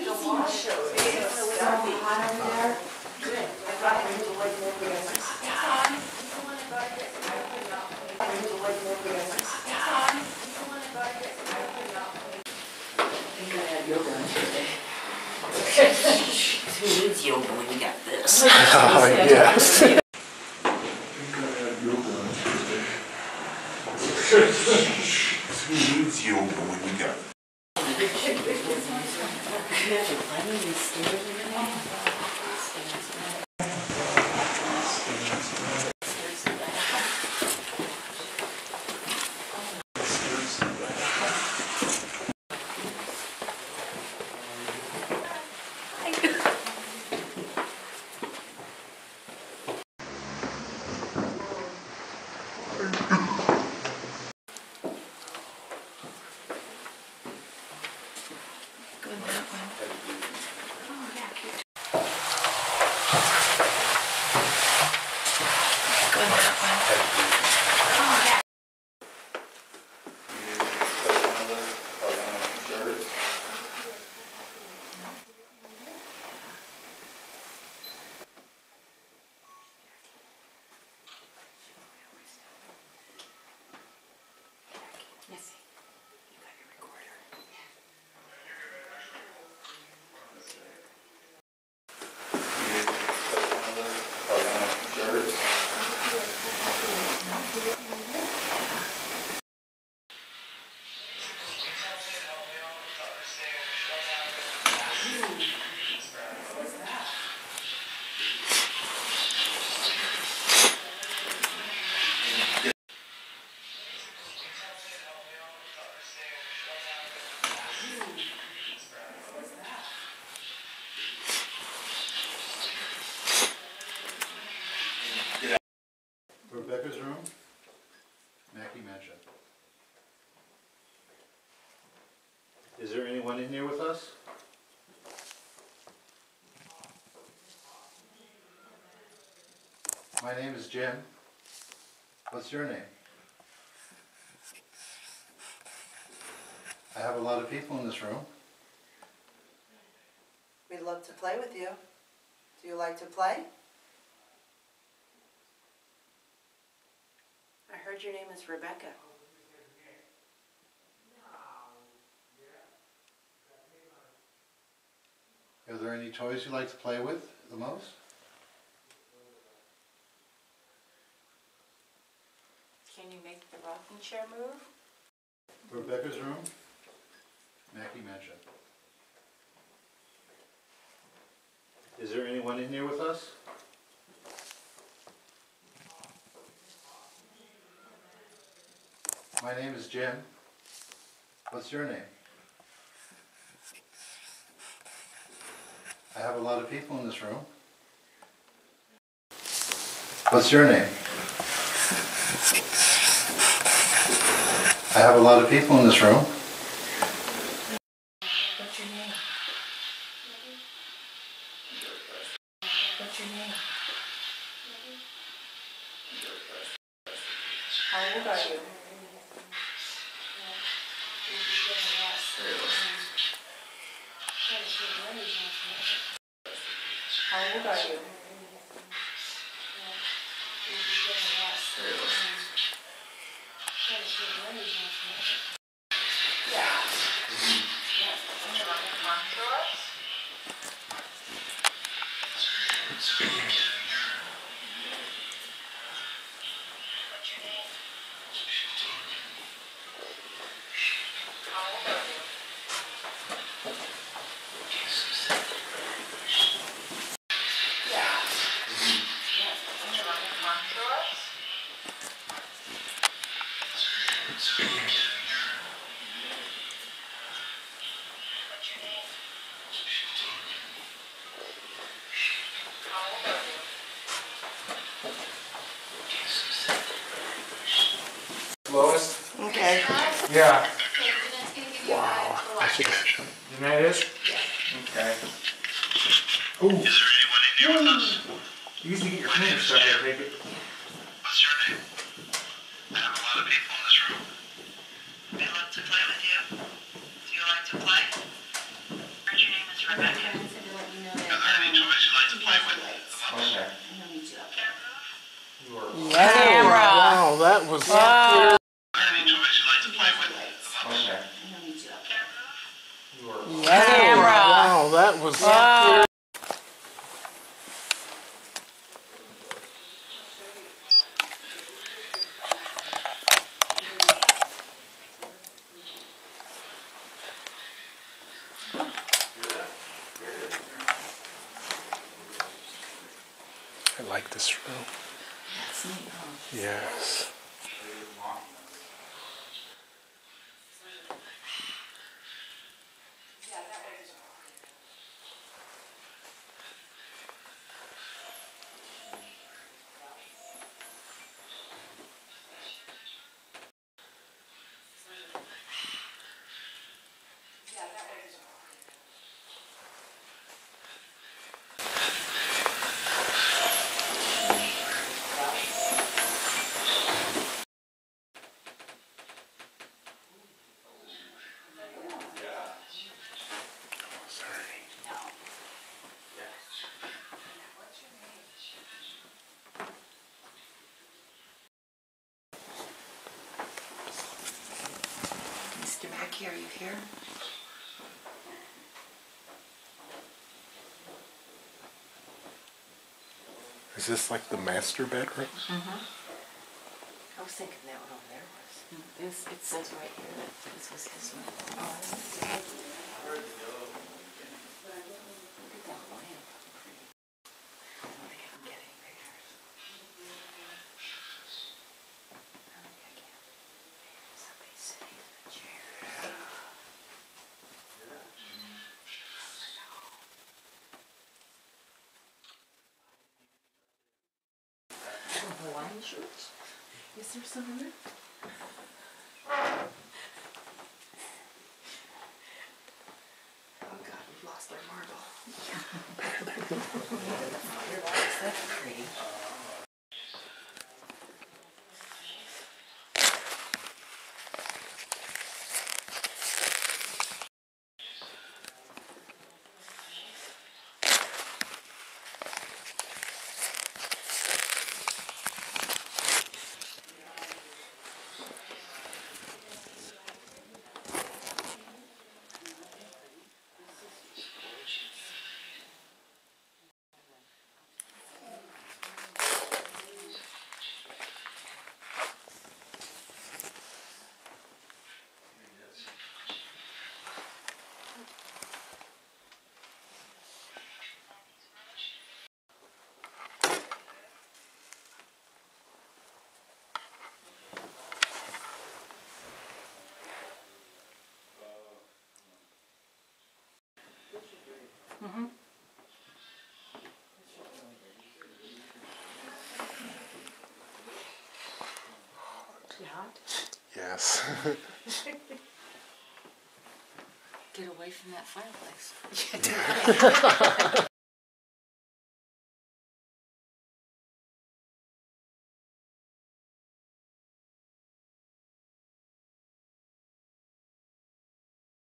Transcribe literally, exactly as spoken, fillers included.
Who needs yoga when you got this? Oh, yes. Who needs yoga when you got Rebecca's room, Mackay Mansion. Is there anyone in here with us? My name is Jim. What's your name? I have a lot of people in this room. We'd love to play with you. Do you like to play? I heard your name is Rebecca. Are there any toys you like to play with the most? Can you make the rocking chair move? Rebecca's room, Mackay Mansion. Is there anyone in here with us? My name is Jim. What's your name? I have a lot of people in this room. What's your name? I have a lot of people in this room. What's your name? What's your name? How old are you? How old are you? Yeah. Lowest? Okay. Yeah. Wow. I should have. You know it is? Okay. Ooh. Is there anyone in here with us? You used to get your fingers stuck there, take it. What's your name? I have a lot of people in this room. We love to play with you. Do you like to play? Heard your name is for My that. parents had to let me know that, Are there any um, toys you like to he play has with? lights. Okay. And he'll meet you up there. You are. Camera. Wow, that was. Yeah. Are there any toys you like to play with? Okay. And he'll meet you up there. You are. Camera. Wow, that was. Yeah. I like this room. That's neat, huh? Yes. Mister Mackay, are you here? Is this like the master bedroom? Mm-hmm. I was thinking that one over there was. This, it says right here that this was his one. Oh, this is it. Look at that lamp. I don't think I can get any pictures. I don't think I can. Somebody's sitting in a chair. Some Hawaiian shirts? Is there some in there? Oh God, we've lost our marble. That's pretty. Mm-hmm. You hot? Yes. Get away from that fireplace.